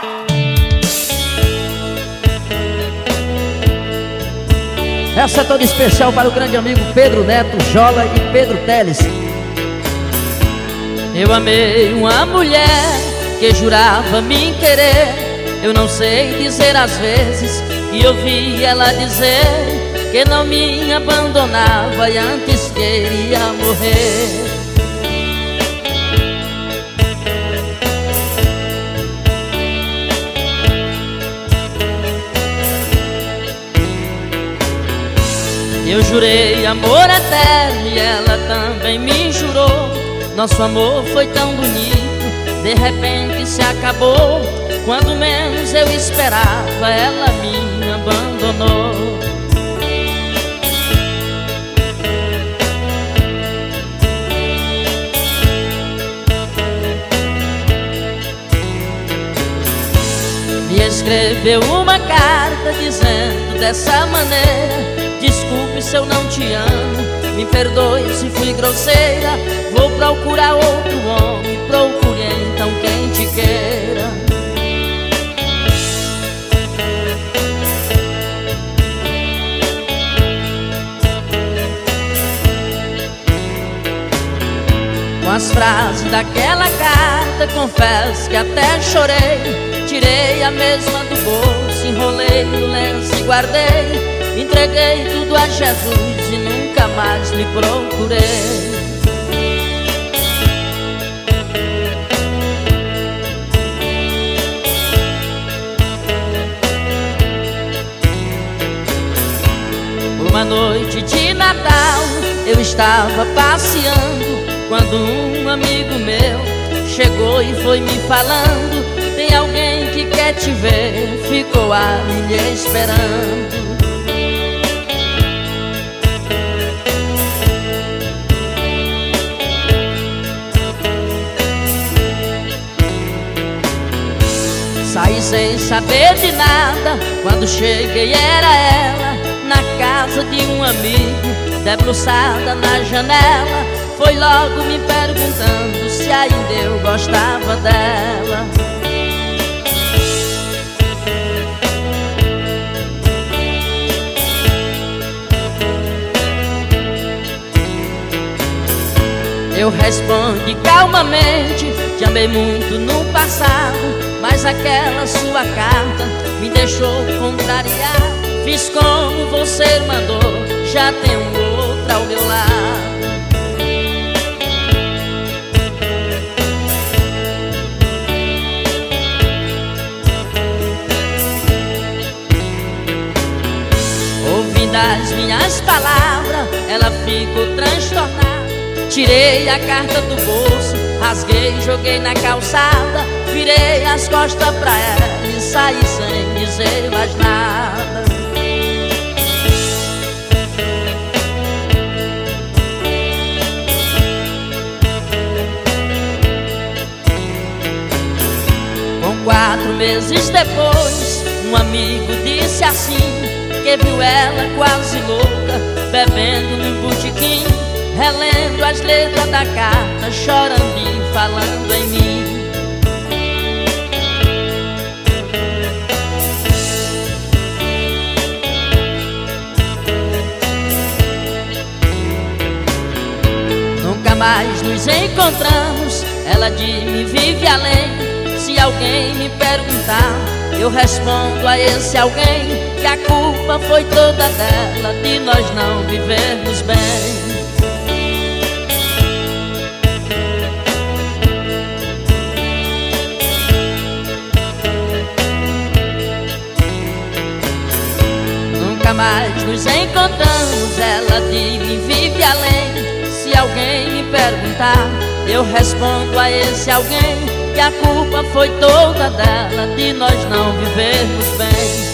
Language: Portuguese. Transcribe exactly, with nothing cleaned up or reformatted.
Essa é toda especial para o grande amigo Pedro Neto, Jola e Pedro Teles. Eu amei uma mulher que jurava me querer. Eu não sei dizer às vezes que ouvi ela dizer que não me abandonava e antes queria morrer. Eu jurei amor eterno e ela também me jurou. Nosso amor foi tão bonito, de repente se acabou. Quando menos eu esperava, ela me abandonou. Me escreveu uma carta dizendo dessa maneira: desculpe se eu não te amo, me perdoe se fui grosseira. Vou procurar outro homem, procure então quem te queira. Com as frases daquela carta, confesso que até chorei. Tirei a mesma do bolso, enrolei no lenço e guardei. Entreguei tudo a Jesus e nunca mais lhe procurei. Uma noite de Natal eu estava passeando, quando um amigo meu chegou e foi me falando: tem alguém que quer te ver, ficou ali lhe esperando. Saí sem saber de nada, quando cheguei era ela, na casa de um amigo, debruçada na janela. Foi logo me perguntando se ainda eu gostava dela. Eu respondi calmamente: te amei muito no passado, mas aquela sua carta me deixou contrariado. Fiz como você mandou, já tem um outro ao meu lado. Ouvindo as minhas palavras, ela ficou transtornada. Tirei a carta do bolso, rasguei, joguei na calçada. Virei as costas pra ela e saí sem dizer mais nada. Com quatro meses depois, um amigo disse assim: que viu ela quase louca, bebendo num botequim, relendo as letras da carta, chorando e falando em mim. Nunca mais nos encontramos, ela de mim vive além. Se alguém me perguntar, eu respondo a esse alguém que a culpa foi toda dela, de nós não vivermos bem. Nunca mais nos encontramos, ela de mim vive além. Se alguém me perguntar, eu respondo a esse alguém que a culpa foi toda dela, de nós não vivermos bem.